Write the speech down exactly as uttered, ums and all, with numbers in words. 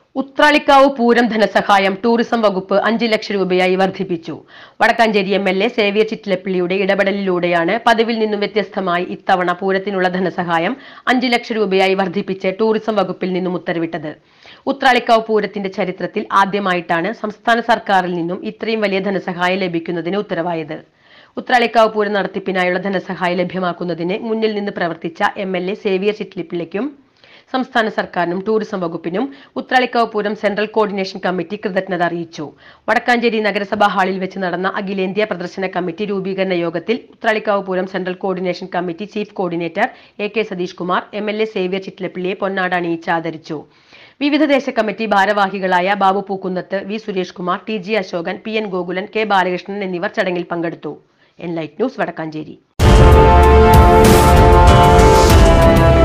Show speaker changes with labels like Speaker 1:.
Speaker 1: ഉത്രാളിക്കാവ് പൂരം ധനസഹായം ടൂറിസം വകുപ്പ് അഞ്ചു ലക്ഷം രൂപയായി വർദ്ധിപ്പിച്ചു. Vadakkanchery M L A Xavier ചിറ്റിലപ്പിള്ളിയുടെ ഇടപെടലിലൂടെയാണ് പതിവിൽ നിന്നും വ്യത്യസ്തമായി ഇത്തവണ പൂരത്തിനുള്ള ധനസഹായം അഞ്ചു ലക്ഷം രൂപയായി വർദ്ധിപ്പിച്ച് ടൂറിസം വകുപ്പിൽ നിന്നും ഉത്തരവിട്ടത്. ഉത്രാളിക്കാവ് പൂരത്തിന്റെ ചരിത്രത്തിൽ ആദ്യമായിട്ടാണ് സംസ്ഥാന സർക്കാരിൽ നിന്നും ഇത്രയും വലിയ ധനസഹായം ലഭിക്കുന്നതിന് ഉത്തരവായത്. ഉത്രാളിക്കാവ് പൂരം നടത്തിപ്പിനായുള്ള ധനസഹായം ലഭ്യമാക്കുന്നതിന് മുന്നിൽ നിന്ന് പ്രവർത്തിച്ച എം എൽ എ സേവ്യർ ചിറ്റിലപ്പിള്ളിക്കും സംസ്ഥാന സർക്കാരിനും ടൂറിസം വകുപ്പിനും Uthralikkavu Pooram central coordination committee കൃതജ്ഞത അറിയിച്ചു. വടക്കാഞ്ചേരി നഗരസഭാ ഹാളിൽ വെച്ച് നടന്ന അഖിലേന്ത്യാ പ്രദർശന കമ്മിറ്റി രൂപീകരണ യോഗത്തിൽ Uthralikkavu Pooram central coordination committee chief coordinator A K Satheesh Kumar M L A Xavier ചിറ്റിലപ്പിള്ളിയെ പൊന്നാട അണിയിച്ച് ആദരിച്ചു. വിവിധ ദേശ കമ്മിറ്റി ഭാരവാഹികളായ Babu Pookkunnath, V Suresh Kumar, T G Ashokan, P N Gokulan, K Balakrishnan എന്നിവർ ചടങ്ങിൽ പങ്കെടുത്തു. Enlight News, Vadakkanchery.